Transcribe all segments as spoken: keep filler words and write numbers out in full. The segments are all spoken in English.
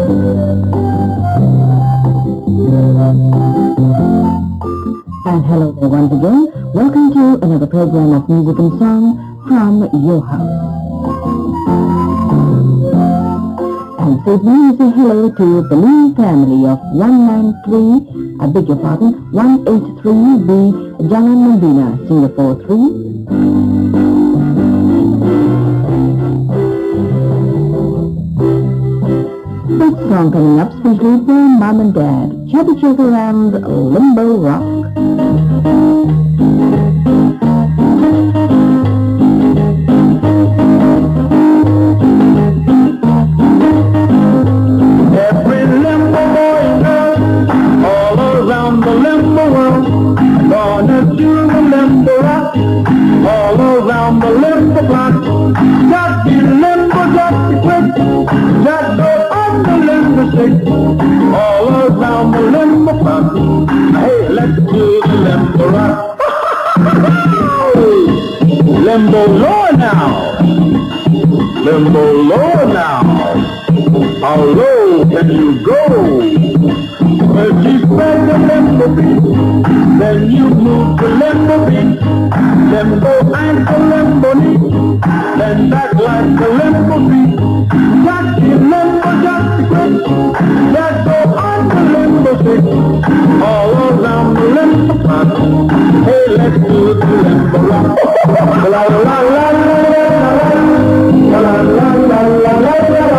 And hello there once again. Welcome to another program of music and song from your house. And so please say hello to the new family of one nine three, I beg your pardon, one eight three B Jalan Membina, Singapore three. This song coming up specially for Mom and Dad, Chubby Checker and Limbo Rock. Every limbo boy and girl all around the limbo world gonna do the limbo rock all around the limbo block. Got the limbo, got the quick, got the on the limbo stick all around the limbo block. Hey, let's do the limbo rock. Limbo lower now, limbo lower now. How low can you go? Well, you spread the limbo beat, then you move the limbo beat. Limbo ankle, limbo knee, then back like the limbo beat. Got the limbo, got the grip, that go on the limbo stick, all around the limbo spot. Hey, let's do the limbo rock. La la la la la la la la la la la la.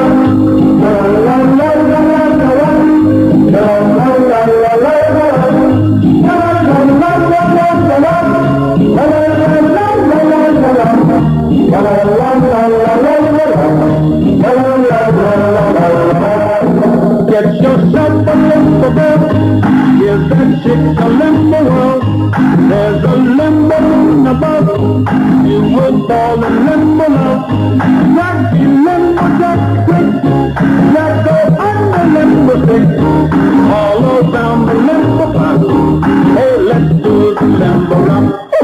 Get yourself a limbo bell, give that chick a limbo world. There's a limbo moon above, you will fall in limbo love. Not the limbo just quick, let go on the limbo stick, all around the limbo park. Hey, let's do the limbo rock.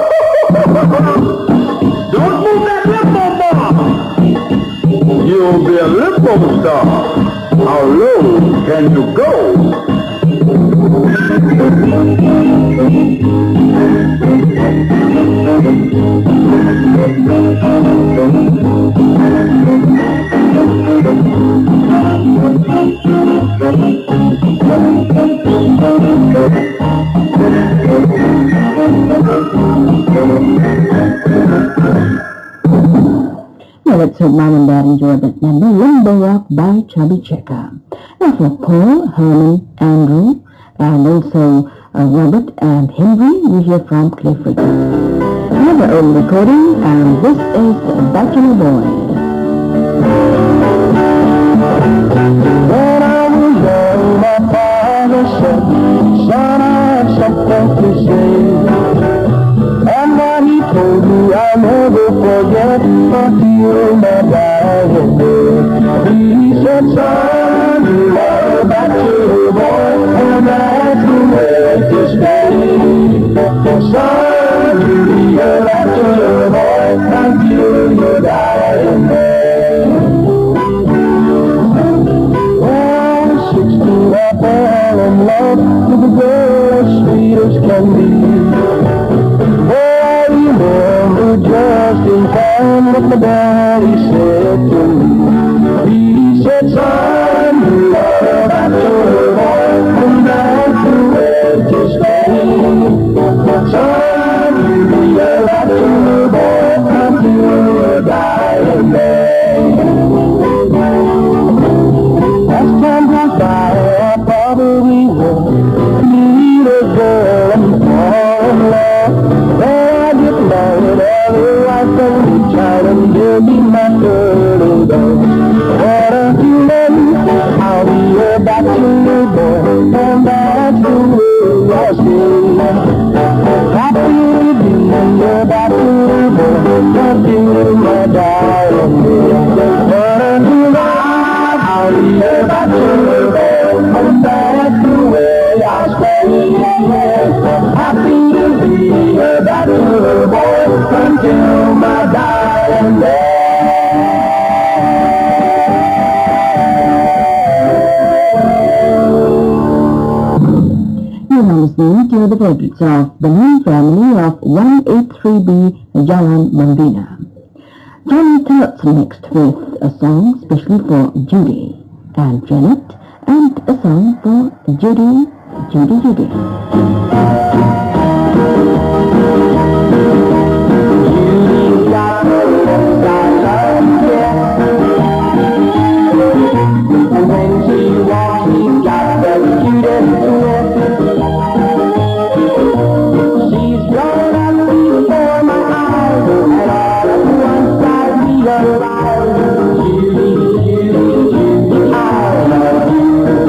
Don't move that limbo bar, you'll be a limbo star. How low can you go? Well, let's hope Mom and Dad enjoyed that number, Limbo Rock by Chubby Checker. Now for Paul, Herman, Andrew, and also uh, Robert and Henry, we hear from Cliff Richard. Another old recording, and this is Bachelor Boy. When I was young, my father said, son, I have something to say. And when he told me I'll never forget until my dying day. He said, son, you are a bachelor boy, and that's the way to stay. Son, you be a bachelor boy until your dying day. Well, sixteen, I fell in love with a girl as sweet as can be. Remember just in time what my daddy said to me. He said, son, you are a bachelor boy, and that's the way to stay. Son, you be a bachelor boy until your dying day. As time goes by, I probably will meet a girl and fall in love. Married, other life and child and dear listening to the favorites of the new family of one eighty-three B Jalan Membina. Johnny starts next with a song specially for Judy and Janet, and a song for Judy, Judy, Judy. Judy's got the lips I love, yeah. And when she walks, she's got the cutest lips. She's grown up before my eyes, and all at once I realize, Judy, Judy, Judy, I love you.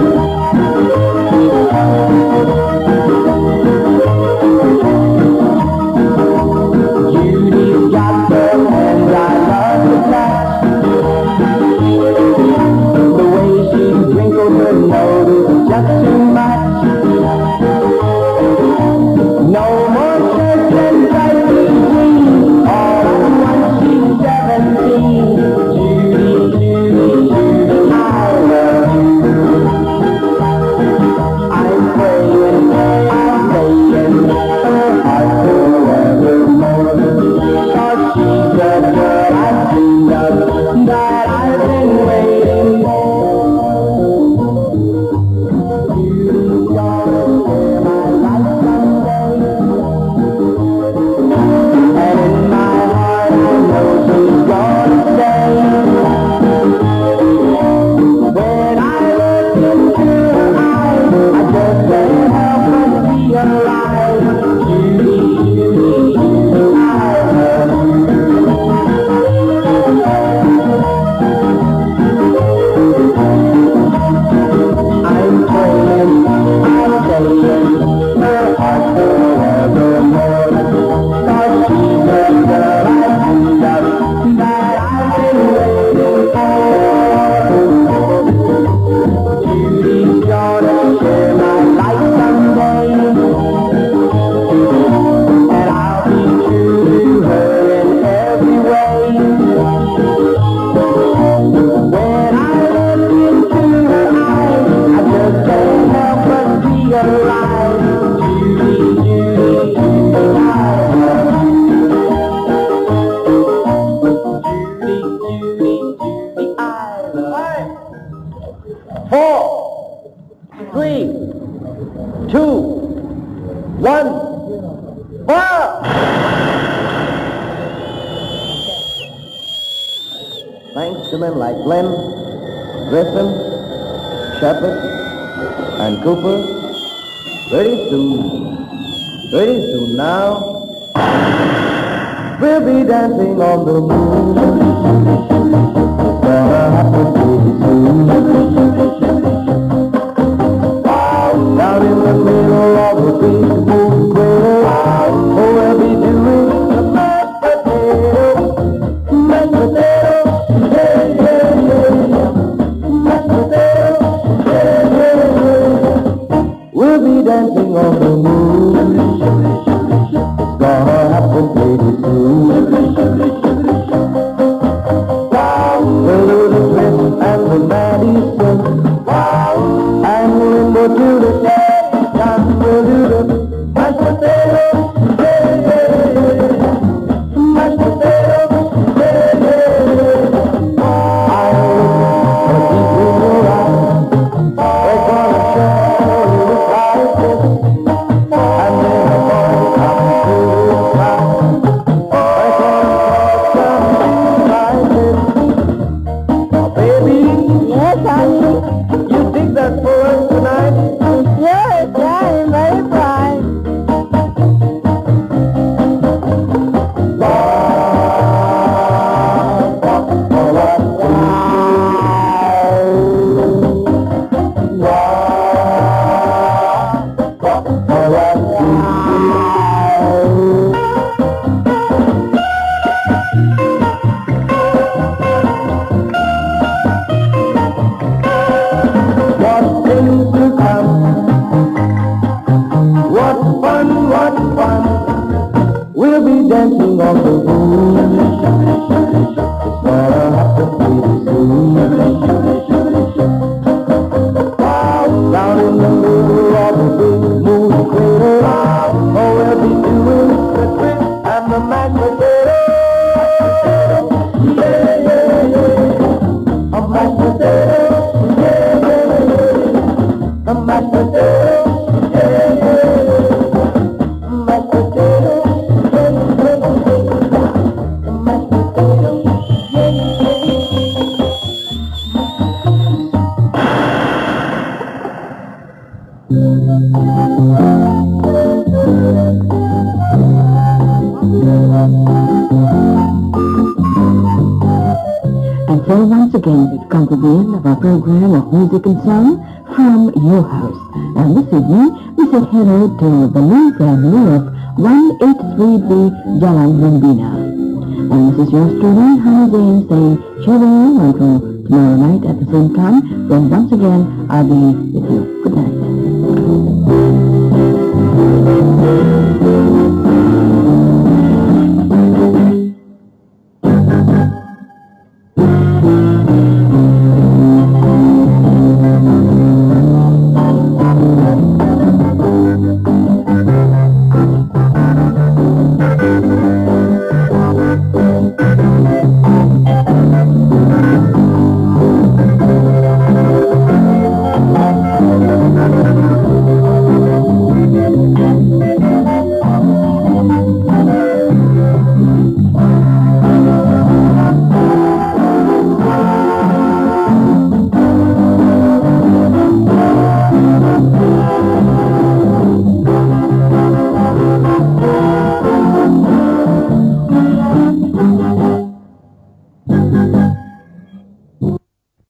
Judy's got the hands I love to touch. The way she wrinkles her nose is just too much. No more shirts and tight blue jeans, all at once she's seventeen. Judy, Judy, Judy, I love you. I'm praying, I'm praying, her heart forevermore. Cause she's the girl I've dreamed of, that I've been waiting for. Judy's gonna share my life someday, and in my heart I know she's gonna stay. When I look into her eyes, I just can't help but realize, Judy, Judy, Judy, I love you. I'm praying, I'm saying, her heart forevermore. Cause she's the girl I dreamed of, that I've been waiting for. Judy's gonna share my life someday, and I'll be true to her in every way. When I look into her eyes, I just can't help but realize, Judy, Judy, Judy, I love you. Judy, Judy, Judy, I love you. Four, three, two, one, fire! Thanks to men like Glenn, Grissom, Shepard, and Cooper. Very soon, very soon now, we'll be dancing on the moon. Gonna happen pretty soon. Down in the middle of the big moon square, oh, we'll be doing the mashed potato, mashed potato, yeah, yeah, yeah, mashed potato, yeah, yeah, yeah. We'll be dancing on the moon. It's gonna happen pretty soon. We'll do the twist and the Madison, and we'll go to the daddy shop. We'll do the mashed potato, yeah, yeah, yeah, mashed potato, yeah, yeah, yeah. I know a deep in your eyes, they're gonna show you the brightest, and then the boys come to the crowd. They're gonna talk something like this. Oh, baby, Yes, honey. you think that's for us tonight? Yes, Daddy, very bright. What things to come? What fun, what fun? We'll be dancing on the moon. It's gonna happen pretty soon. Down in the middle of the big moon crater, And so once again we've come to the end of our program of music and song from your house. And this evening we say hello to the new family of one eighty-three B Jalan Lumbina. And this is your student Hannah James saying cheerio until tomorrow night at the same time, when once again I'll be with you. Good night.